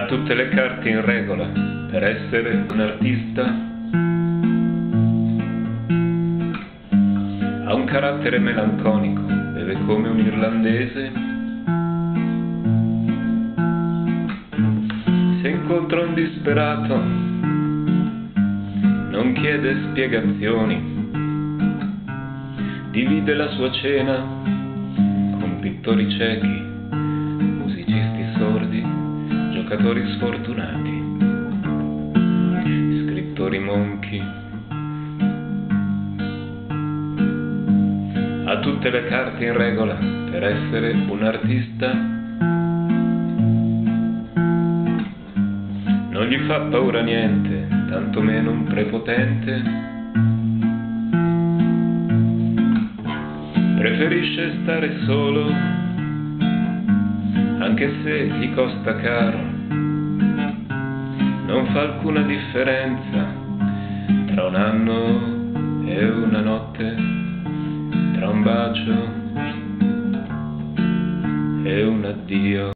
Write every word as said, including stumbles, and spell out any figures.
Ha tutte le carte in regola per essere un artista. Ha un carattere melanconico, beve come un irlandese. Se incontra un disperato, non chiede spiegazioni. Divide la sua cena con pittori ciechi, musicisti sordi, giocatori sfortunati, scrittori monchi. Ha tutte le carte in regola per essere un artista. Non gli fa paura niente, tantomeno un prepotente. Preferisce stare solo, anche se gli costa caro. Non fa alcuna differenza tra un anno e una notte, tra un bacio e un addio.